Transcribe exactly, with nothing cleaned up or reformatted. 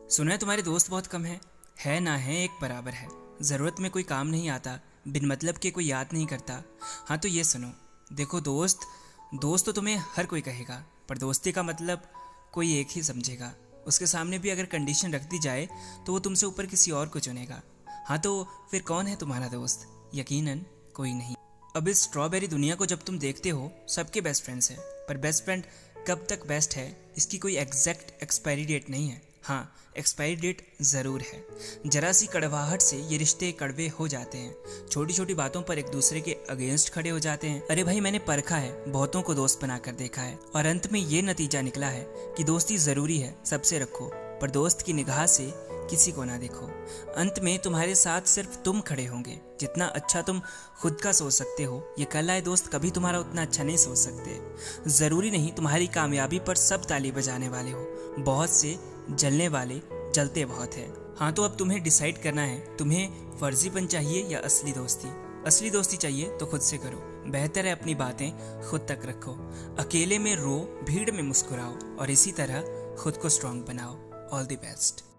सुना है तुम्हारे दोस्त बहुत कम है है ना है एक बराबर है। ज़रूरत में कोई काम नहीं आता, बिन मतलब के कोई याद नहीं करता। हाँ तो ये सुनो, देखो दोस्त दोस्त तो तुम्हें हर कोई कहेगा, पर दोस्ती का मतलब कोई एक ही समझेगा। उसके सामने भी अगर कंडीशन रख दी जाए तो वो तुमसे ऊपर किसी और को चुनेगा। हाँ तो फिर कौन है तुम्हारा दोस्त? यकीनन कोई नहीं। अब इस स्ट्रॉबेरी दुनिया को जब तुम देखते हो, सबके बेस्ट फ्रेंड्स हैं, पर बेस्ट फ्रेंड कब तक बेस्ट है इसकी कोई एग्जैक्ट एक्सपायरी डेट नहीं है। हाँ, एक्सपायरी डेट ज़रूर है। जरा सी कड़वाहट से ये रिश्ते कड़वे हो जाते हैं, छोटी छोटी बातों पर एक दूसरे के अगेंस्ट खड़े हो जाते हैं। अरे भाई, मैंने परखा है, बहुतों को दोस्त बनाकर देखा है, और अंत में ये नतीजा निकला है कि दोस्ती ज़रूरी है, सबसे रखो, पर दोस्त की निगाह से किसी को ना देखो। अंत में तुम्हारे साथ सिर्फ तुम खड़े होंगे। जितना अच्छा तुम खुद का सोच सकते हो, ये कल आए दोस्त कभी तुम्हारा उतना अच्छा नहीं सोच सकते। ज़रूरी नहीं तुम्हारी कामयाबी पर सब ताली बजाने वाले हो, बहुत से जलने वाले जलते बहुत हैं। हाँ तो अब तुम्हें डिसाइड करना है, तुम्हें फर्जीपन चाहिए या असली दोस्ती। असली दोस्ती चाहिए तो खुद से करो, बेहतर है अपनी बातें खुद तक रखो। अकेले में रो, भीड़ में मुस्कुराओ, और इसी तरह खुद को स्ट्रांग बनाओ। All the best.